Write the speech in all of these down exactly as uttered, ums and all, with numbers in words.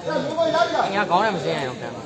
nhà có này mà xe này không kèm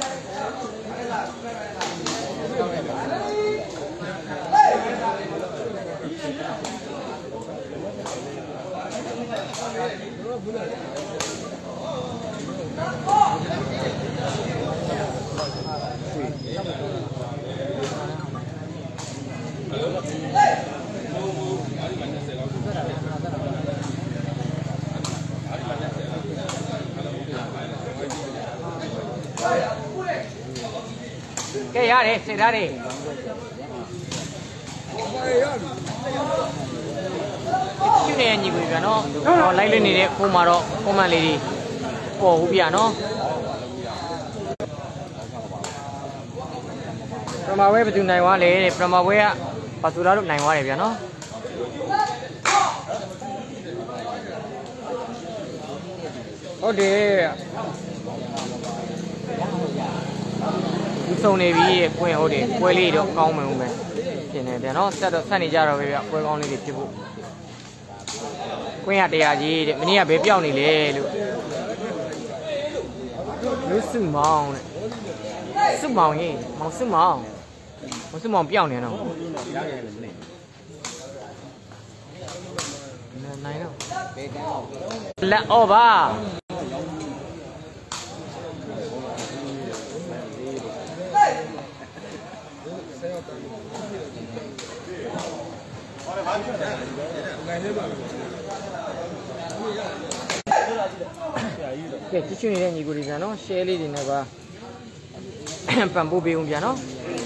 cái ra đi, xảy ra đi. Chú này nhiều người nó, nó lấy lên này cô mà đó, cô mà lấy đi, cô hú bia nó. Pramawe betul naik wah le, Pramawe ya, pasura lu naik wah le bia nó. Oh deh. Sông này vì quên hồi đi quên đi được con mình không biết thế này thì nó sẽ được sang đi ra rồi bây giờ quên con này thì chịu quên hạt đè gì để mình đi bé béo này lên luôn nó sưng mỏng này sưng mỏng gì mỏng sưng mỏng mỏng sưng mỏng béo này nó này đâu là ô ba cái chuyện này nhiều người nó xe đi thì này ba phần bố bị ung bia nó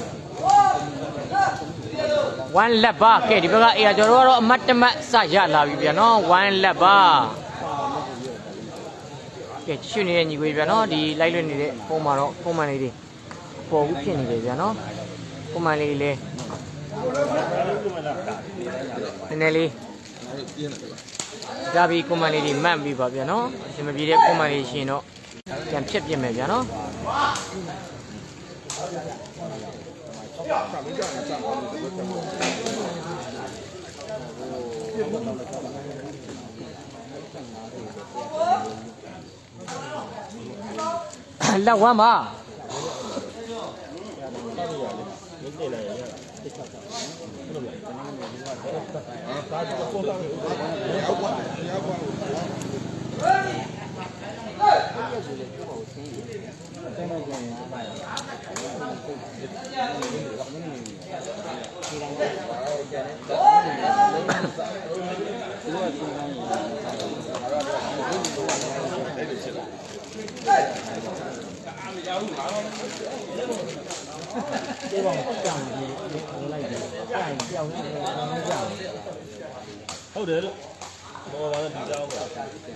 one lap ba cái đi bây giờ cho nó mất mất sai ra là bia nó one lap ba cái chuyện này nhiều người nó đi lấy lên này cô mà nó cô mà này đi cô cũng chuyện này bia nó cô mà lấy lên này đi ra bị cô mà đi mang bị bảo vậy nó, thì mà bị đấy cô mà đi xin nó, chẳng chấp nhận mày vậy nó. Lâu quá mà. Không được đâu. Mua vào thì giao rồi.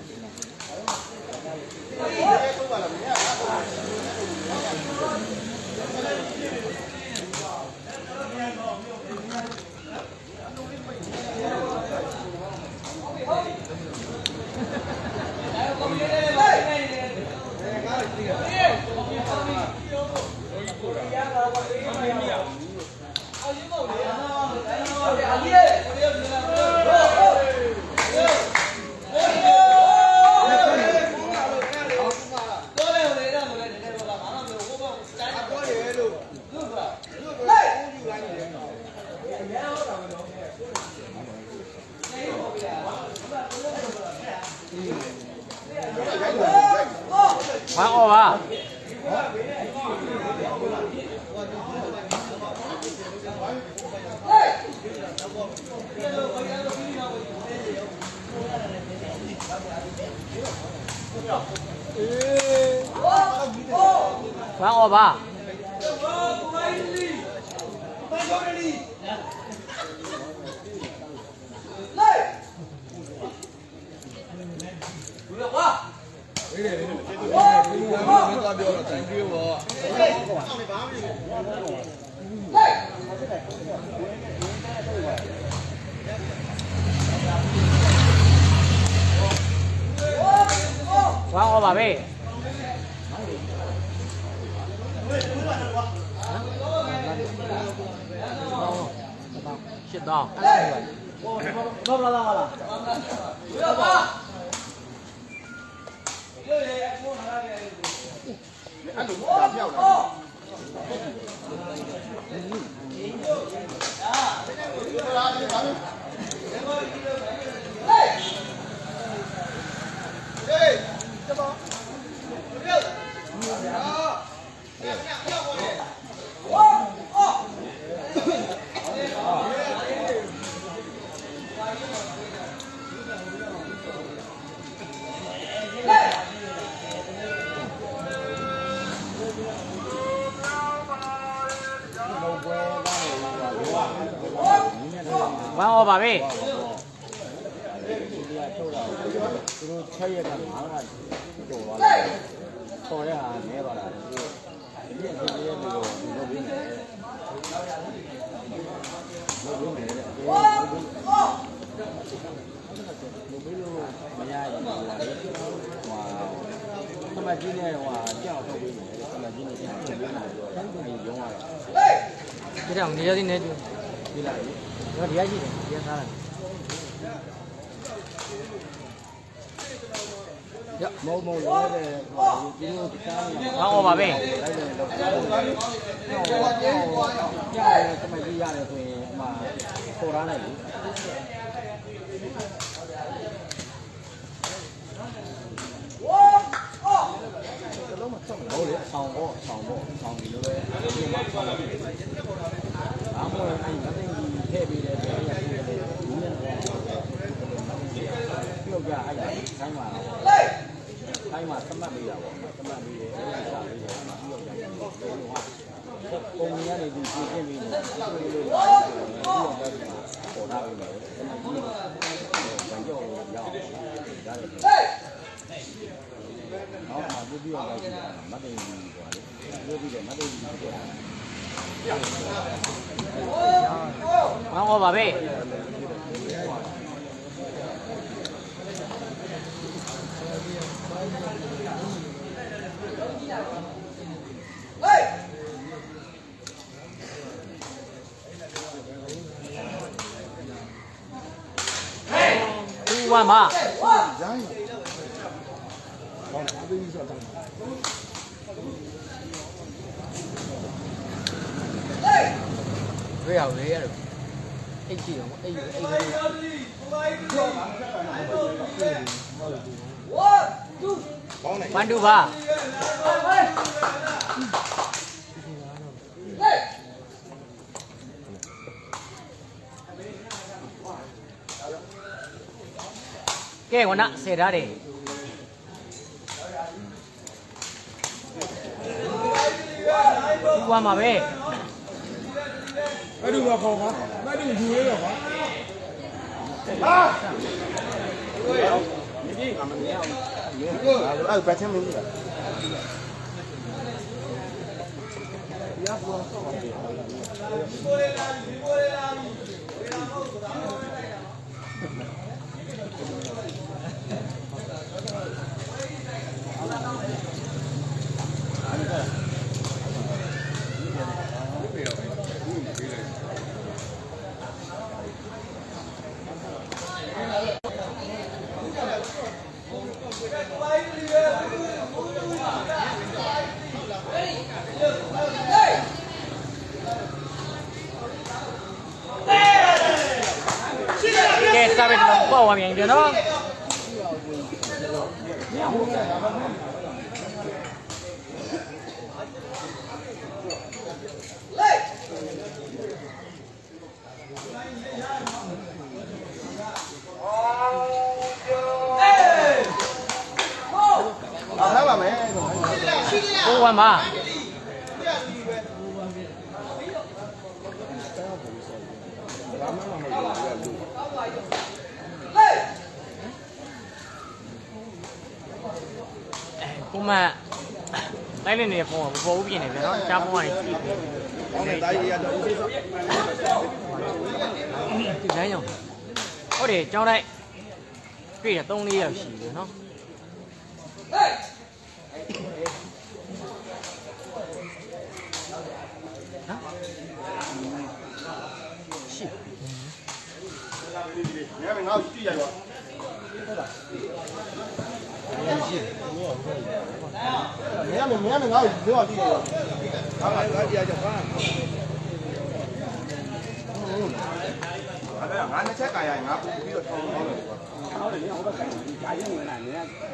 Quá ồ à. Quá ồ à. Quá ô bà bê. Shit dog. Đâu đâu đâu đâu. အဲ့လိုဒါပြောက်လာဝမ်းဩပါပဲသူတို့ချက်ရက်ကငါးကကျော်သွားတယ်ပေါ်ရတာနဲပါလားဒီဒီဒီရဲ့မျိုးကိုလုပ်ပြီးနေတယ်လုပ်ပြီးနေတယ်လုပ်ပြီးလို့မရရင်ဟိုဟာသမကြီးနဲ့ဟိုကြောက်ထုတ်ပြီးနေတယ်သမကြီးနဲ့ကြောက်ထုတ်ပြီးနေတော့တိုင်းပြည်ရုံးရတာဒီတော့နေရာစီနေကျဒီလိုက်တော့ဒီရရှိတယ်ဒီရသားတယ်ရမောမောလို့တဲ့ဒီလိုတခြားနေဝမ်းဩပါပဲလိုက်တယ်လို့ကြားရတယ်သမကြီးရတယ်ဆိုရင်အမှပေါ်ထားလိုက်လေဟုတ်လေဆောင်းပေါ့ဆောင်းပေါ့ဆောင်းဒီလိုပဲဒီမှာဆောင်းတယ်အားမလို့အဲ့မသိဘူးထည့်ပေးတယ်ဆိုရင်ရတယ်ဒီနေ့ပြုတ်ကြအဲ့ဒါဆိုင်းမှာဆိုင်းမှာသမတ်ပေးတာပေါ့သမတ်ပေးတယ်အဲ့ဒါစားပေးတယ်ပြုတ်ကြတယ်ဟိုကပုံမြင်ရနေဒီပြင်ပြပြီးနေတယ်ပြုတ်လို့ပြုတ်တော့ပေါ်လာပြီလေသမတ်ကြီးဘယ်ကြောက်ရောက်ရတယ်နော်မဘူးပြရတာမတ်တယ်ကြီးကွာလေပြောပြီးတော့မတ်တယ်ကြီးကွာဝမ်းဩပါပဲဝမ်းပါတွေ့ရလေရတယ်အိတ်ကြည့်တော့အိတ်အိတ်လေးဝမ်းတူပါကဲဝနဆယ်ထားတယ်ဒီဝမ်းပါပဲအဲ့ဒီမှာခေါ်ပါအဲ့ဒီယူရဲတော့ပါဟာဒီကမနေအောင်အဲ့ဘက်ချင်းမင်းကြီးလားရပါတော့ဒီကိုလေးလာဒီကိုလေးလာဒီလာဟုတ်ဆိုတာကဲစားပဲတော့ပေါ့ဝမ်းမြန်တယ်နော်အားထားပါမယ်ကိုဝမ်းပါပုံမှန်လိုက်lênနေတဲ့ဖုန်းကမပေါ်ဘူးပြင်နေပြန်နော်ကြားဖုန်းကနေကြည့်ပြီးကောင်းတယ်တာကြီးရတော့ဦးစိတ်ဆိုဒီလမ်းကြောင်ဟုတ်တယ်ကြောင်းလိုက်တွေ့ရသုံးလေးယောက်ရှိတယ်နော်ရှိညမငါ့ကိုကြည့်ရတော့没让你没让你搞多少地方？俺俺俺爹就干。俺俺那才干呀，俺不比较超好的。好的，你好多干，你家用的那你。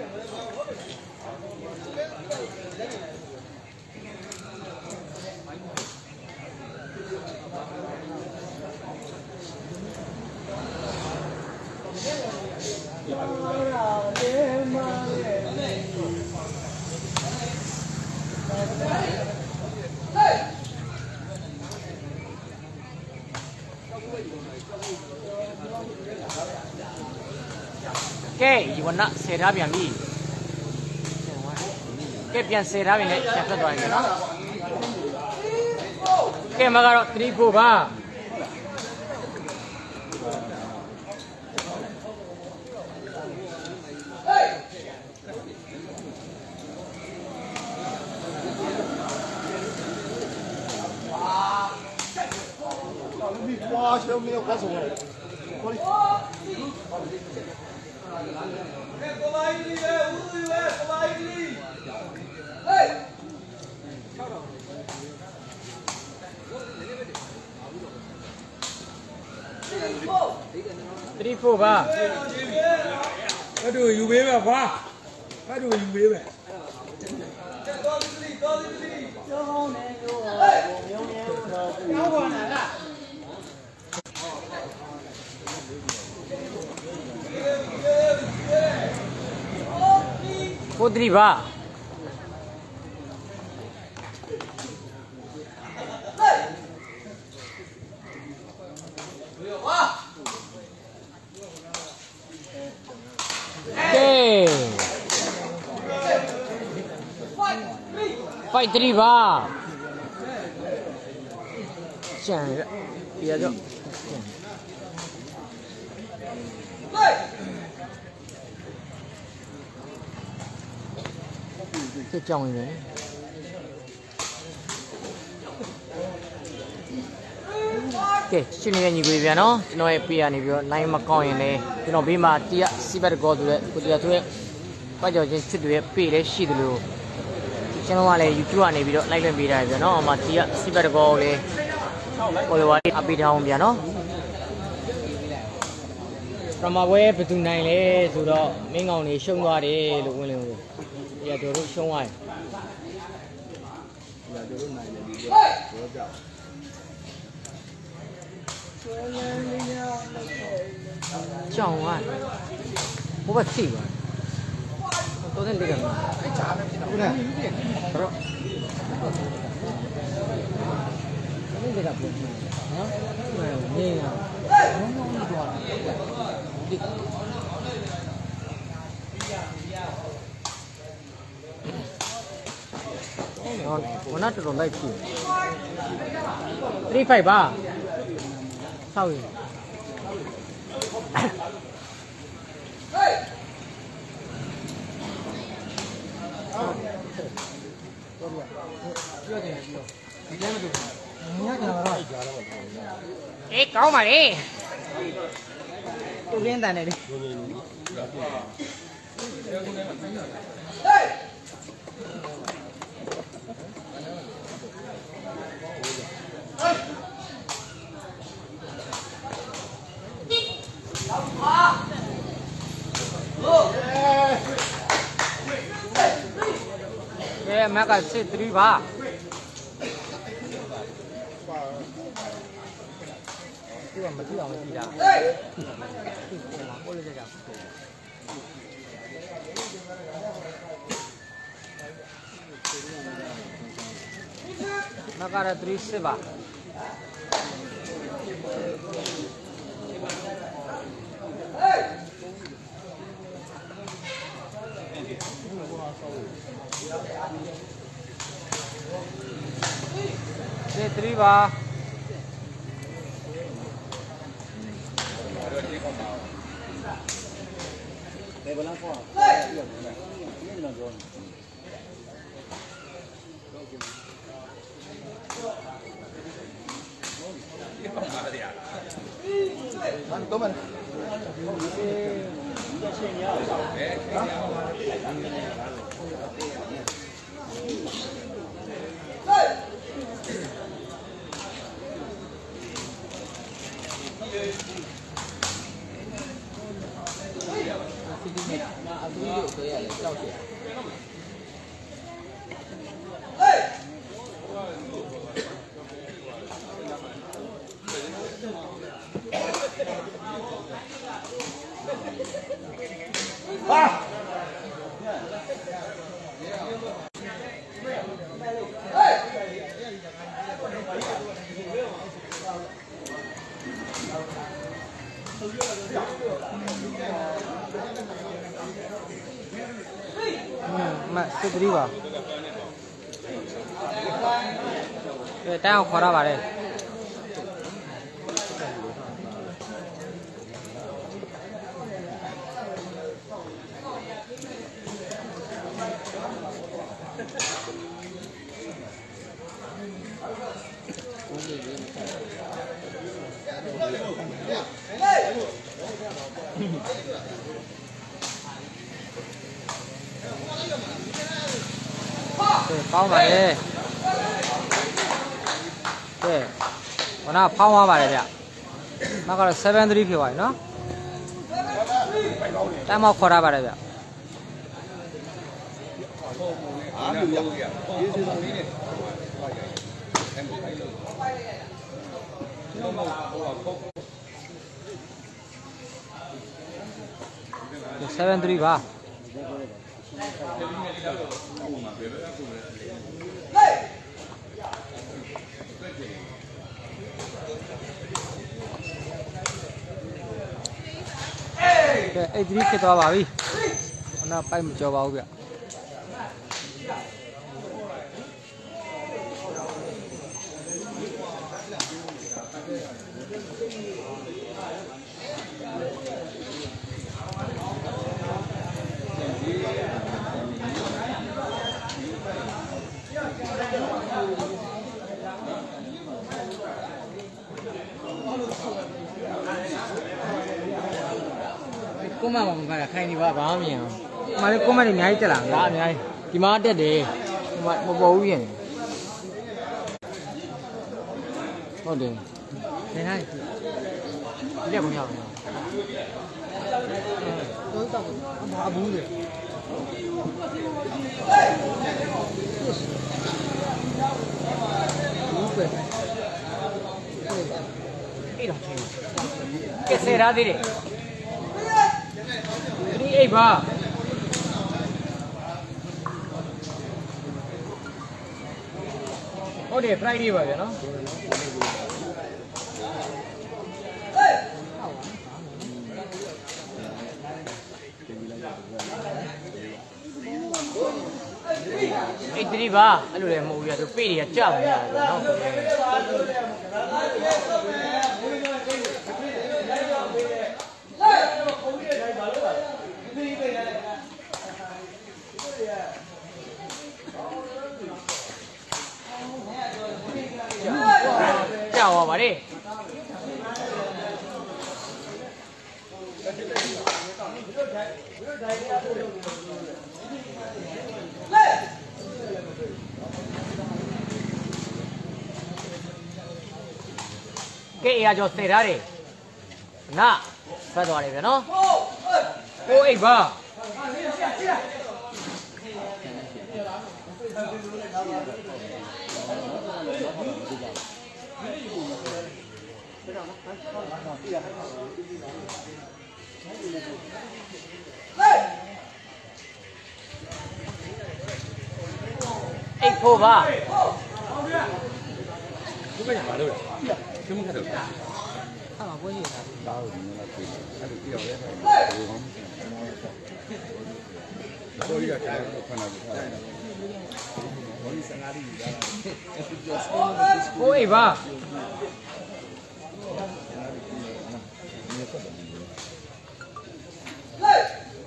Cái gì quên đó, xe đá biển đi. Cái biển xe đá biển này chạy rất đòi người đó. Cái mà cái triple ba. Wow, siapa punya kuasa semua? Triple ba. Aduh, you baby apa? Aduh, you baby. Putri ba. Okay. Fight three ba. Chẳng kia cho. Cái chồng này. Okay, xin chào nhiều quý vị nó, nó là Pia này biểu nay mà coi này, thì nó bị mà tia sibat có được, có tia thôi, bây giờ trên chút được Pia để xí được luôn, cho nên là YouTube này biểu like lên video này nó mà tia sibat cóเลยcó được cái update không biết nó, còn mà về bên tu nàyเลยrồi đó, mấy ngọn này sông qua đi lúc này luôn, giờ tôi lúc sông ngoài. Chồng à, bố bà xỉ à, tôi nên đi gần cái này, đó, cái gì gặp được, hả, này như nào, đi, ngon, nó nát rồi đây chỉ, đi phải ba, sao vậy? Ê, câu mà đi. Tôi lên tài này đi. Ê, mẹ cả xe три ba. Cái mà thứ gì đó. Mẹ cả три se ba. Se tri ba. Toma. မစစ်တရီပါကဲတန်းအောင်ခေါ်ရပါတယ်ပေါင်းပါလေကဲခဏဖောင်းသွားပါတယ်ဗျမကတော့ seven three ဖြစ်သွားပြီနော်တန်းမောက်ခေါ်ရပါတယ်ဗျအားလူရရေးစီဆောင်လေးနဲ့ seven three ပါကဲ eight three ဖြစ်သွားပါပြီခဏပိုက်မကြောပါဘူးဗျကိုမမမကခိုင်နေပါဘာမှမမြင်အောင်ဒီမှာလေကိုမတွေအများကြီးတက်လာတယ်ဒါအများကြီးဒီမှာတက်တယ်ဒီမှာမပေါ်ဘူးရင်ဟုတ်တယ်နေနိုင်ဒီလက်ကိုရအောင်တော့တော့ဘာဘူးလေဘူးပဲအဲ့တော့ကဲစေရာသေးတယ်ဒီအိပ်ပါဟုတ်တယ် Friday ပါဗျာနော်အေးဒီပါအဲ့လိုလည်းမဟုတ်ဘူးရဆိုပေတွေကကြောက်နေရတယ်ဗျာနော်ကြောက်ပါပါလေကဲအရာကျော်စေထားတယ်နာဖတ်သွားတယ်ဗျာနော်ကိုအိတ်ပါအိတ်ဖို့ပါဒီမညာမလို့ကျမကတော့ဟာမပွဲရတာဒါကိုဒီမှာပြေးအဲ့ဒီပြောရဲတယ်ဟိုကောင်တော်ရတာခဏပြီးထားတယ်ဘောဒီစငါရီဒါကိုအိတ်ပါ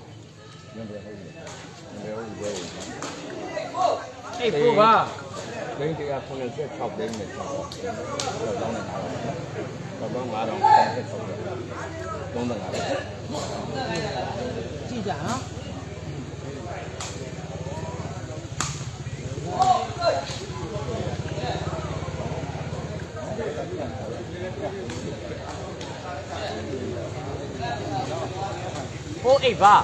အိတ်ဖို့ပါလိမ့်တရားခုနှစ်ဆက်၆လိမ့်နဲ့တော့တောင်းနေတာတော့တော့ငါတော့ဆက်၆တယ်သုံးတယ်ငါတော့ကြည့်ကြနော်โอ้အိပ်ပါ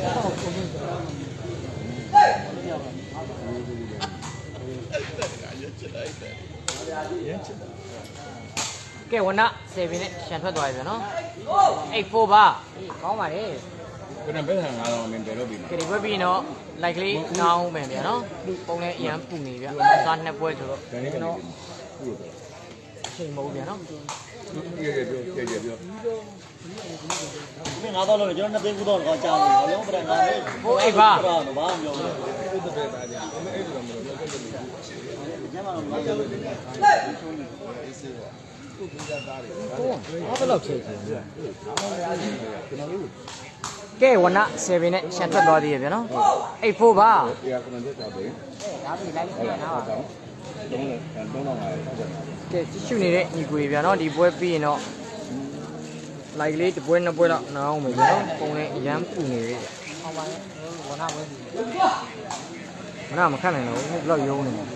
ကဲဝနเซเว่นနဲ့ရှန်ထွက်သွားပြီဗျာနော်အိပ်ဖို့ပါကောင်းပါလေဘယ်နဲ့ပဲငါတော့မင်းတယ်လို့ပြီကဲဒီဘက်ပြီးတော့လိုက်ကလေးနားအောင်မယ်ဗျာနော်ပုံနဲ့အရန်ပူနေဗျာစားနှစ်ပွဲဆိုတော့ကျွန်တော်အချိန်မဟုတ်ဗျာနော်ပြေပြေပြောပြေပြေပြောမင်းငါတော့လို့ကျွန်တော်နှစ်သိန်းကူတော့တော့ကြားနေတယ်လုံးပြငါလေးဟိုအိပ်ပါတော့ဘာမှမပြောဘူးအဲ့ဒါပဲသားကြအဲ့အဲ့လိုမျိုးတော့တက်တယ်ကျမတို့ဘာလို့လဲအေးစေးပါဟုတ်ကဲ့ဘယ်လောက်ချိန်ချင်းလဲကျွန်တော်တို့ကဲဝနเซเว่นနဲ့ရှန်ထွက်သွားသေးရဗျာနော်အိပ်ဖို့ပါတရားခုနှစ်ချက်တော့တယ်ဒါပြီလိုက်ကြည့်ရအောင်တော့တော့တော့ငါဆက်ကြတယ်ကဲကြည့်ရှုနေတဲ့ညီကိုဗျာနော်ဒီပွဲပြီးရင်တော့လိုက်ကလေးတစ်ပွဲနှစ်ပွဲတော့နားအောင်မယ်ဗျာနော်ပုံနဲ့အရန်ပူနေပြီဟောပါလေဝနပွဲပြီဝနမခတ်နိုင်တော့ဘူးဘယ်လောက်ရုံးနေလဲ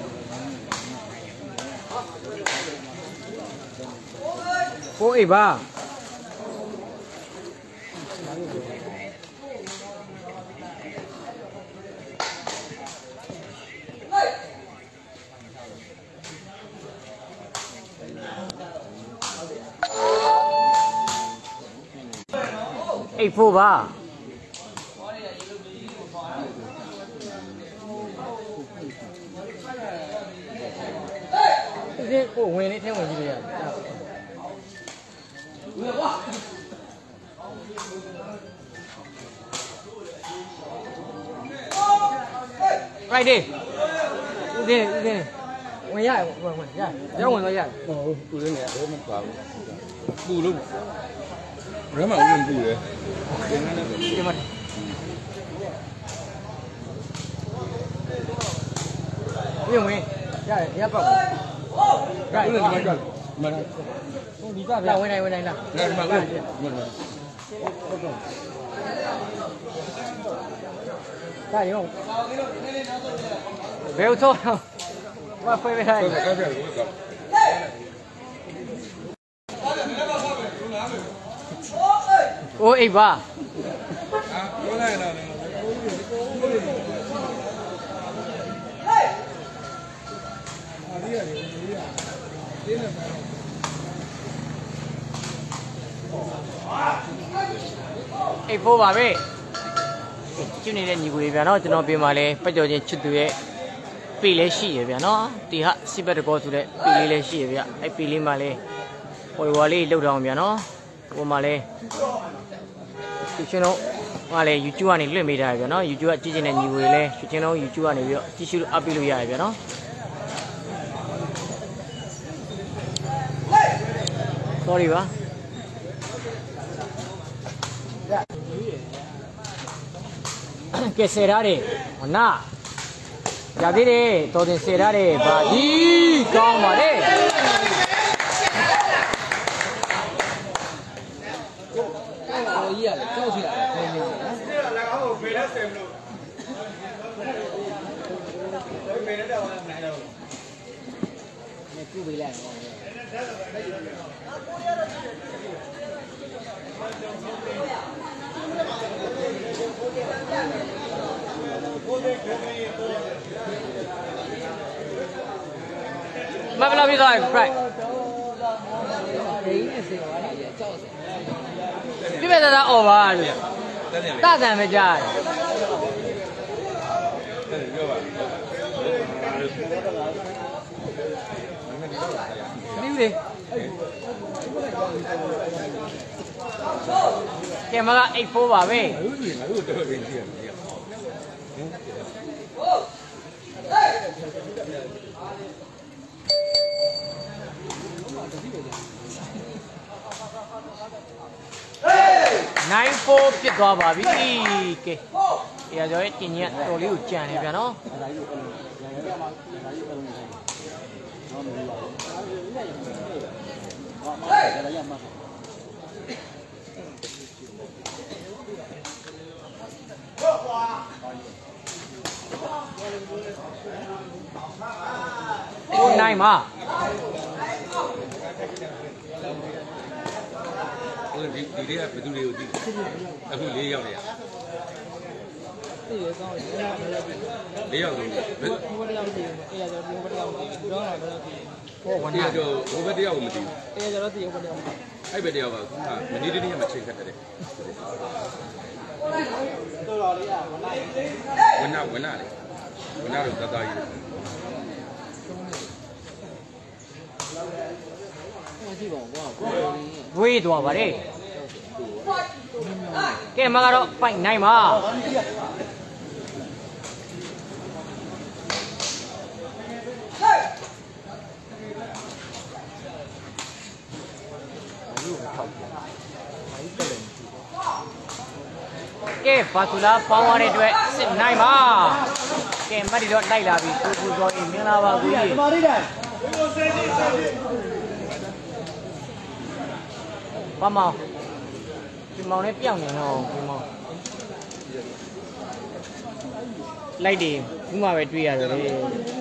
ကိုအိပ်ပါအိပ်ဖို့ပါဒီကိုဝင်နေထဲဝင်ကြည့်ရright day ဦးစင်းဦးစင်းဝင်ရဝင်ဝင်ရရောက်ဝင်တော့ရဟုတ်ပူနေတယ်ဘယ်မှမသွားဘူးပူလို့ဘယ်မှဝင်ပူတယ်ဒီမှာဝင်ဝင်ရတယ်ရပောက်ရတယ်ဒီမှာကမနာဟိုဒီကဗျာဝင်နိုင်ဝင်နိုင်လားဒီမှာဝင်ဝင်ဒါရောဘယ်တော့ဘာဖိနေလဲโอ้အိပ်ပါအာပြောလိုက်တော့အိပ်ဖို့ပါပဲကျွနေတဲ့ညီကိုဗျာနော်ကျွန်တော်ပြင်มาလဲပတ်ကြော်ချင်းချစ်သူရဲ့ပေလဲရှိရဗျာနော်ဒီဟာစီဘတ်တကောဆိုတဲ့ပေလေးလဲရှိရဗျအဲ့ပေလေးမှာလဲဟိုဝါလေးလှုပ်တော့ဗျာနော်ဟိုမှာလဲသူချင်းတော့ဟာလဲ YouTube ကနေလွှင့်ပေးထားရဗျာနော် YouTube ကကြည့်ချင်တဲ့ညီကိုလဲသူချင်းတော့ YouTube ကနေပြီးတော့ကြည့်ရှုအပ်ပေးလို့ရရဗျာနော်sorry ပါကဲဆယ်ရတယ်ဟနာရသေးတယ်တော်တင်ဆယ်ရတယ်ဗာဒီကောင်းပါလေဟိုကြီးရတယ်ကြောက်စီရတယ်ခင်းနေတယ်နော်ဆယ်ရလည်းကောင်းကိုဖေးလက်ဆယ်မလို့ဖေးလက်တော့မနိုင်တော့ဘူးကုပေးလိုက်တော့မဘလာပြီးသွားပြီ right ဒီနေ့စေဝါနေရကြောက်စပြည့်ပြတာအော်ပါလို့တတန်မကြရတယ်ပြောပါဒီလေကဲမကအိပ်ဖို့ပါပဲငါတို့တော်တော်ကြီးကြည့်ရတယ် nine four ဖြစ်သွားပါပြီကဲအေးကျော်ရဲ့တင်ကြီးကတော်လေးကိုကြံနေပြန်နော်ကိုနိုင်မှာဒီဒီလေးကဘယ်သူတွေကိုသိအခု၄ယောက်လေသိရကောင်းတယ်၄ယောက်လုံးဘယ်ဘယ်တယောက်သိအေးရတော့ဒီဘယ်တယောက်သိပြောတာဘယ်လိုသိဟောဝန်ကြီးတော့ဘယ်တယောက်ကိုမသိဘူးအေးရတော့သိဘယ်တယောက်အဲ့ဘယ်တယောက်ကမနေ့တနေ့ကမချိန်ခတ်တယ်တော်တော်လေးကဝနာဝနာလေဝနာတော့တသားကြီးဝေးသွားပါလေကဲမကတော့ပိုက်နိုင်ပါကဲဘာသူလားပေါင်းရတဲ့အတွက်စစ်နိုင်ပါကဲမတ်ဒီတော့လိုက်လာပြီကိုပူဇော်အေးမင်္ဂလာပါကိုကြီးမာရီတိုင်းဘာမောင်ဒီမောင်နဲ့ပြောင်းနေတော့ဒီမောင်လိုက်တယ်ဘူးမှပဲတွေ့ရတယ်လေ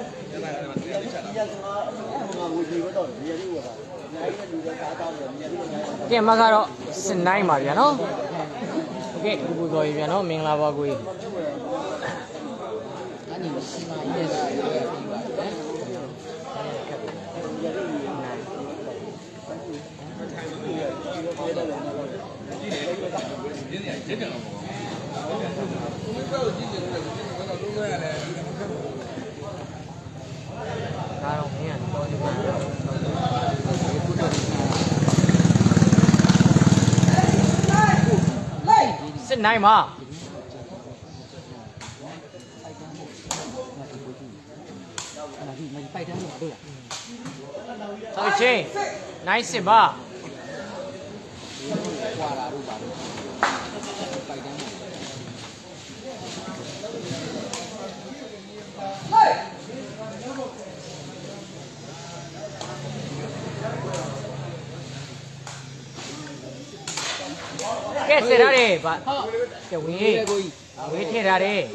ကဲမကတော့စစ်နိုင်ပါဗျာနော်โอเคကိုပူဇော်ရေဗျာနော်မင်္ဂလာပါကိုကြီးအဲ့ဒီစီမံရေးတာပြပါဒါတော့မင်းကတော့ဒီမှာစစ်နိုင်မှာဆောက်ချင်းနိုင်စစ်ပါကဲစရတယ်ဗျကဲဝေးဝေးထည့်ထားတယ်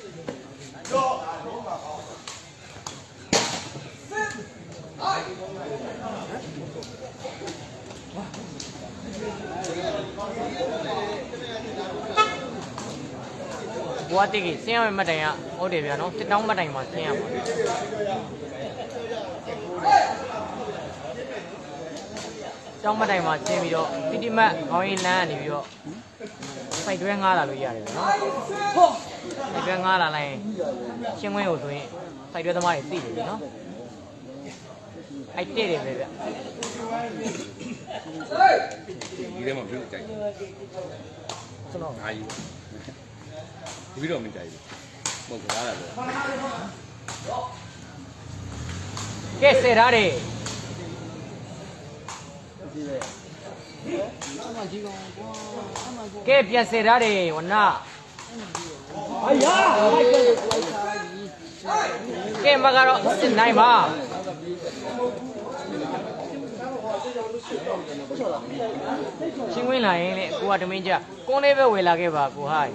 ဘွားတိကြီးဆင်းရမယ့်မတိုင်ကဟုတ်တယ်ဗျာနော်တစ်တောင်းမတိုင်မှာဆင်းရမှာတောင်းမတိုင်မှာဆင်းပြီးတော့တိတိမတ်ခေါင်းရင်းလမ်းကနေပြီးတော့စိုက်တွဲငားလာလို့ရတယ်ဗျာနော်စိုက်တွဲငားလာလိုက်ရှင်းခွင်းကိုဆိုရင်စိုက်တွဲသမားတွေသိတယ်ဗျာနော်အဲ့တဲ့တယ်ပဲဗျဒီထဲမှာပြုတ်ကြိုက်ကျွန်တော်အားယူဒီပြီးတော့မကြိုက်ဘူးမဟုတ်ကားလာတော့ကဲစေထားတယ်ကဲပြန်စေထားတယ်ဝနာအာယာကဲမကတော့စစ်နိုင်ပါချင်းဝင်လာရင်လေကိုကတမင်းကြကုန်းလေးပဲဝယ်လာခဲ့ပါကိုဟိုင်း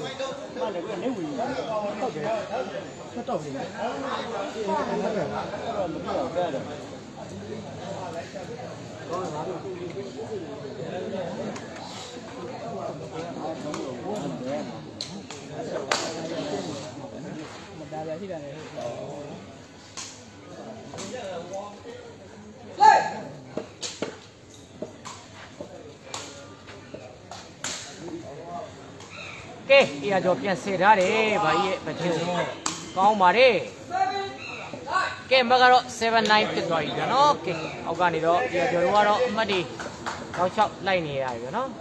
ဒါပဲရှိတယ်လေကဲအေးအကျော်ပြန်ဆယ်ထားတယ်ဗာကြီးရဲ့မချင်းကောင်းပါတယ်ကဲမကတော့seven nineဖြစ်သွားပြီဗျာနော်ကဲအောက်ကနေတော့အေးအကျော်တို့ကတော့အမှတ်တွေတော့၆လိုက်နေရတယ်ဗျာနော်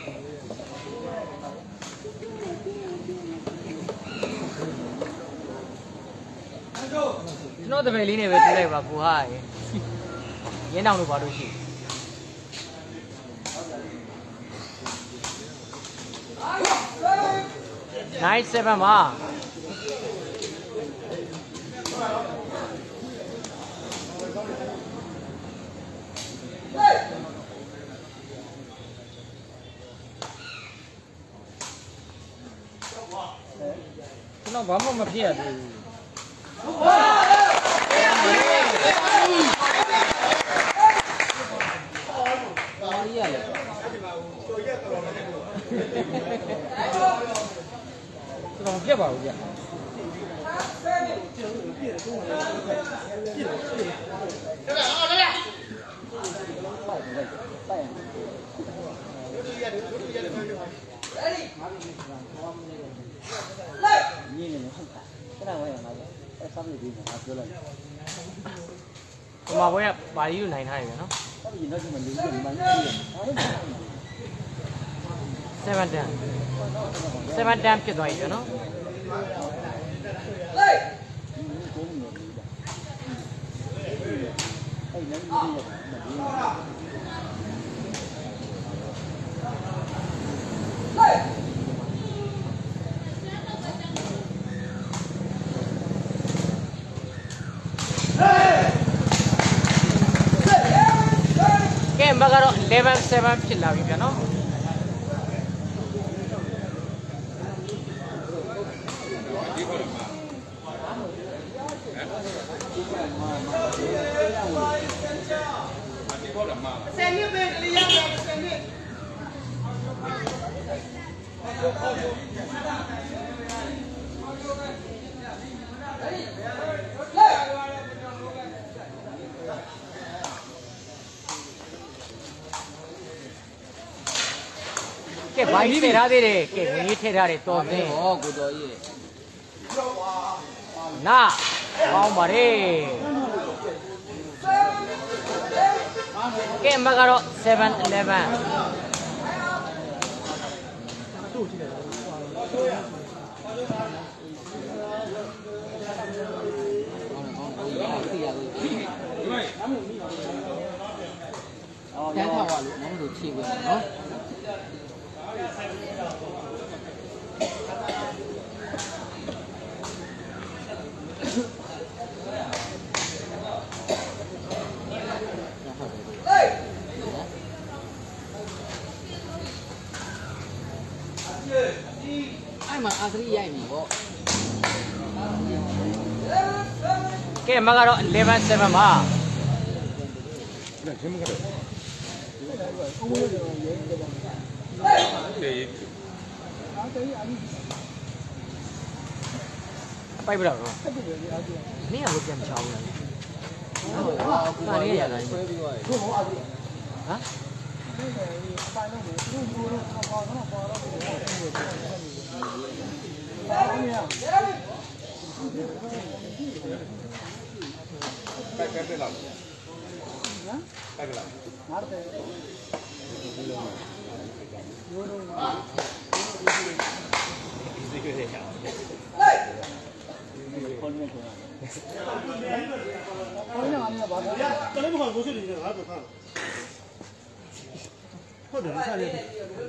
ကျွန်တော်တပည့်လေးနဲ့ပဲထည့်လိုက်ပါကိုဟာရင်းတောင်လို့ပါလို့ရှိက nine seven မှာကျွန်တော်ဘာမှမဖြစ်ရသေးဘူးဘာရရလဲကျွန်တော်ပြတ်ပါဘူးဗျนี่เนี่ยဟုတ်တာခဏဝဲရမှာအဲဆောက်ပြီးပြီးမှာပြောလိုက်ဟိုမှာဘွဲကဘာကြီးလို့နိုင်ထားရပြန်နော်ဆောက်ပြီးတော့ဒီမှာလူကြီးမှန်းကြီးseven dan seven dan ဖြစ်သွားပြီပြန်နော်အဲ့လည်းဒီလိုကဲမကတော့ eleven seven ဖြစ်လာပြီပြန်နော်ကဲဘာကြီးထည့်ထားသေးတယ်ကဲဝင်ကြီးထည့်ထားတယ်တော်သိဟောကိုတော်ကြီးနာကောင်းပါလေကဲမကတော့ seven elevenတန်းထောက်ပါလို့နောက်လို့ခြေဝင်နော်အဲ့မှာအာသရီရိုက်ပြီပေါ့ကဲမကတော့ eleven seven ပါလက်ချင်းမကတော့ပိုက်ပြတော့နင်းကလို့ပြန်မချောင်းဘူးလားဟုတ်ပါဘူး။ဒါလေးရတယ်။ဆွဲပြီးသွားပြီ။ဟမ်။ပိုင်လို့ဘူး။သူ့ကိုတော့ခေါ်ခေါ်တော့ပေါ်တော့ဘူး။ပိုက်ပြက်လောက်။ဟမ်။ပိုက်လောက်။မားတယ်။ရိုးရိုးဒီကိစ္စရအောင်။ဟေး။ခေါ်နေတော့ခေါင်းနဲ့အားနဲ့ဘာလဲတလေးမခေါ်ကိုရှိနေတယ်ဟာတော့ခါဟုတ်တယ်စားရတယ်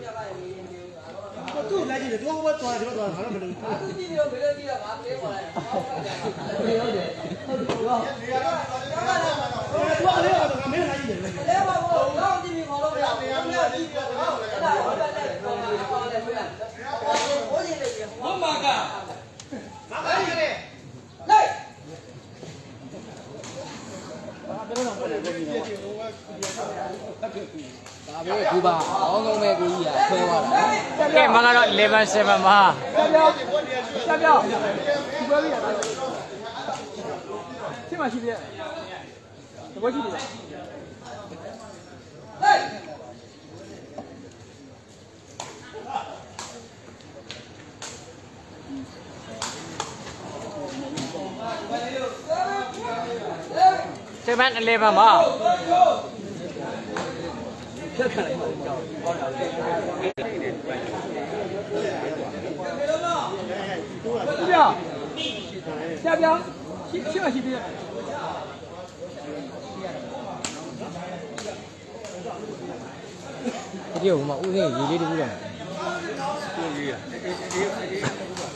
သူ့လိုက်ကြည့်တယ်သူကဘာသွားတယ်ဘာသွားတာမလို့သူကြည့်နေတော့ဘယ်လိုကြည့်တော့ငါပြေးပေါ်လာတယ်ဟုတ်တယ်ဟုတ်တယ်ဟုတ်တယ်နေရာတော့ဘာလဲတော့ငါမင်းလိုက်ကြည့်တယ်လေဘာဘောတော့ကြည့်ပြီးခေါ်လို့ရအောင်ငါကြည့်ပြီးတော့ဟုတ်တယ်ဟုတ်တယ်ခေါ်လာခေါ်လာပြလာဘိုးကြီးလေးဟောမှာကငါကကြည့်တယ်လိုက်ဒါပဲကူပါအောင်ဆုံးပဲကိုကြီးอ่ะဆွဲသွားတာကဲမကတော့ eleven seven မှာဆက်ပြောဆက်ပြောဒီပွဲပြီးရတာရှင်းမရှိသေးတယ်ဘယ်ရှိသေးလဲဟေးseven eleven မှာဖြတ်ခလိုက်ပါကြောက်ဟောတာလေပြပြပြရှိရှိမရှိသေးတယ်ဒီဟိုမှာဦးစင်းရေးလေးတခုတော့ကိုကြီးရအေးအေးအေး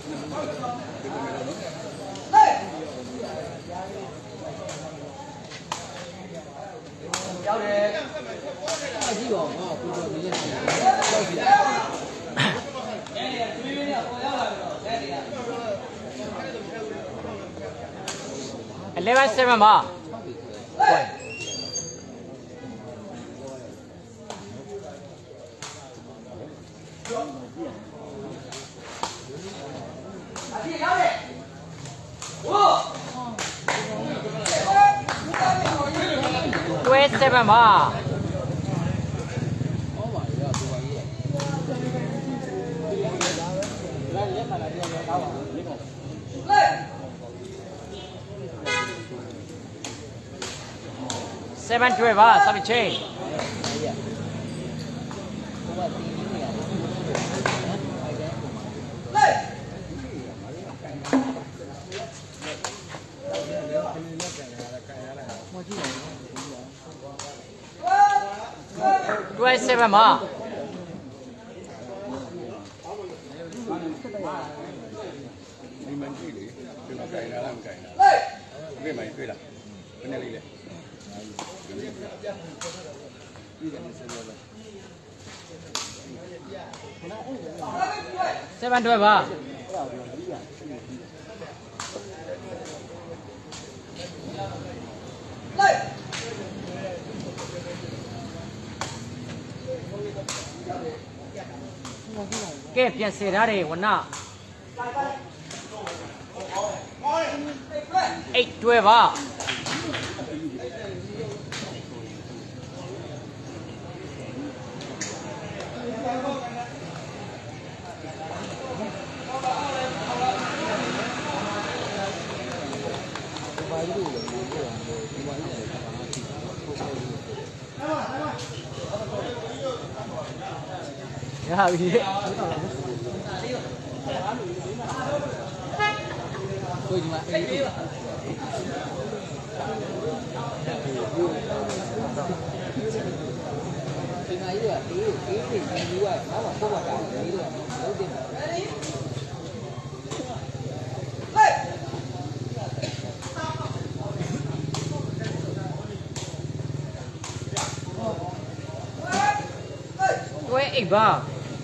ရောက်တယ်အကြည့်ပါငါကိုပြောနေရတယ်ကြောက်ကြည့်eleven seven ပါtwelve seven ပါseven twelve ပါ sorry chain twelve seven ပါဒီမန်ကြီးလေဒီမကိုင်လာလားမကိုင်လားဒီမိုင်တွေ့လားဘယ်နဲ့လေးလဲ seven twelve ပါကဲပြန်စေထားတယ်ဝနeight twelve ပါရပြီကိုဒီမှာအေးဒီမှာရတော့အေးအေးဒီလူကဘာမှပေါ့ပါတာဒီလိုလုံးတင်တာတွဲအိပ်ပါ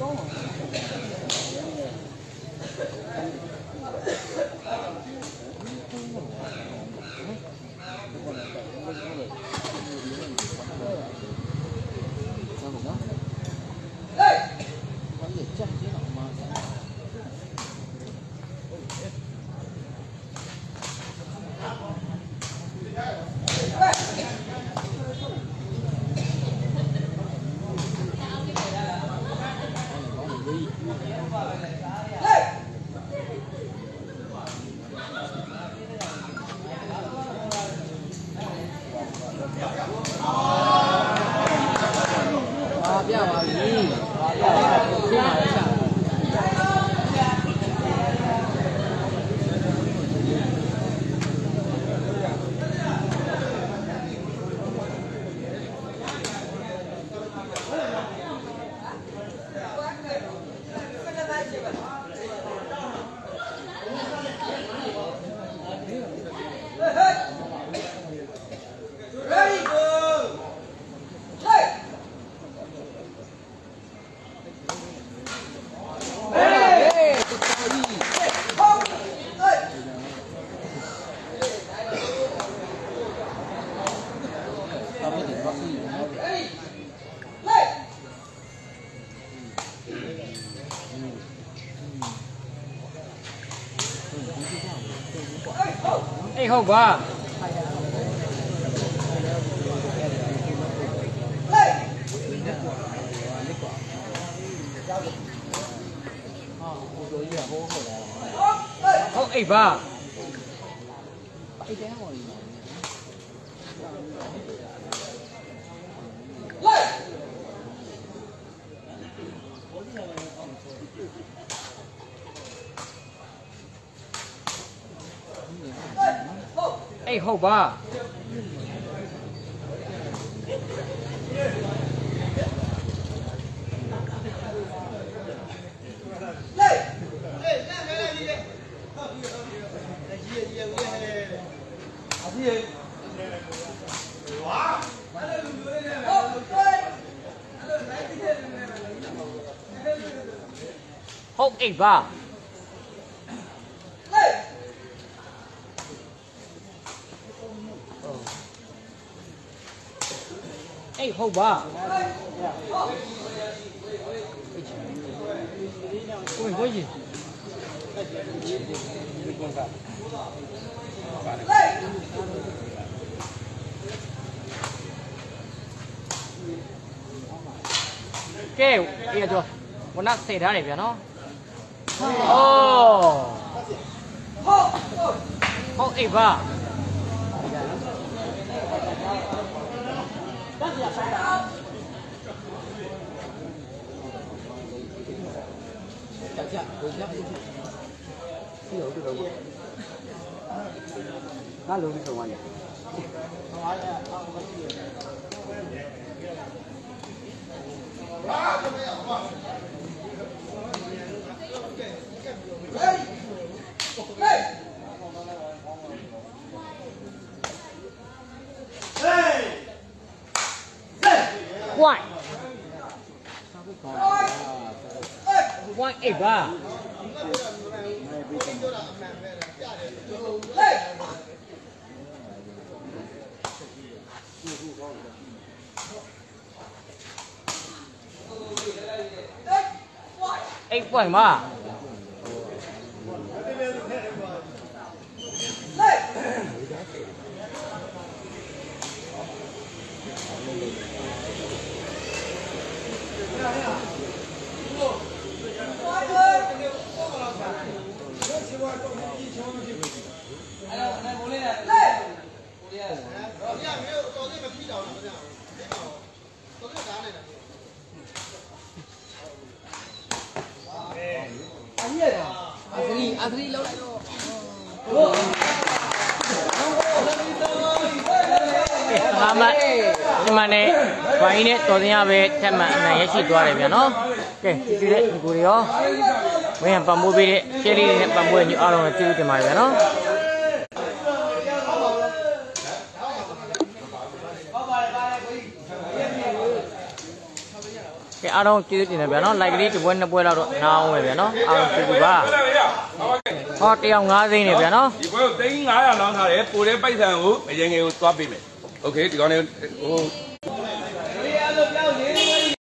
ပြပါပြီပြပါပြီအေးဟုတ်ပါဟုတ်အိပ်ပါအိပ်တယ်ဟောဒီအေးဟုတ်ပါဟုတ်အိတ်ပါအိတ်ဟုတ်ပါကိုယ်ကိုကြီးကဲအေးတော့ဘုနာစေထားတယ်ဗျာနော်โอ้ဟုတ်အိပ်ပါငါလုံးပြီးဆုံးသွားတယ်ဝိုင်းဝိုင်းအိပ်ပါအိပ်ပွိုင်းပါ阿သီလောက်လိုက်တော့ဟာမဒီမှာနဲ့ဘိုင်းနဲ့တော်စင်ရပဲထက်မှန်အနိုင်ရရှိသွားတယ်ဗျာနော်ကဲကြည့်တဲ့ဒီကိုရောဝင်းပံမိုးပေးတဲ့ရှယ်လေးတွေနဲ့ပံမိုးညအားလုံးကိုကျေးဇူးတင်ပါတယ်ဗျာနော်ကဲအားလုံးကျေးဇူးတင်တယ်ဗျာနော်လိုက်ကလေးတစ်ပွဲနှစ်ပွဲလောက်တော့နားအောင်ပဲဗျာနော်အားလုံးကျေးဇူးပါဟောတယောက်၅သိန်းနေဗျာနော်ဒီပွဲကိုသိန်း၅ရာလောင်းထားတယ်ပိုတဲ့ပိုက်ဆံကိုအရင်ငယ်ကိုသွားပေးမယ်โอเคဒီကောင်လေးဟို